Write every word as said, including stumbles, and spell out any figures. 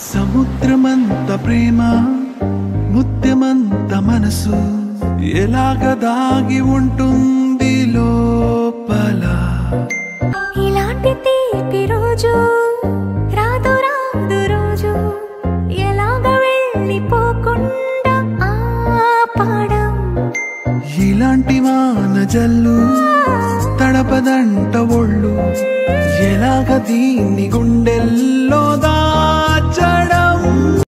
సముద్రమంత ప్రేమ ముత్యమంత మనసు ఎలాగ దాగి ఉంటుంది లోపల ఇలాంటి తీపి రోజు రాదు రాదు రోజు ఎలాగ వెళ్ళిపోకుండా ఆపడం ఇలాంటి వాన జల్లు తడపదంట ఒళ్ళు ఎలాగ దీన్ని గుండెల్లో దాచడం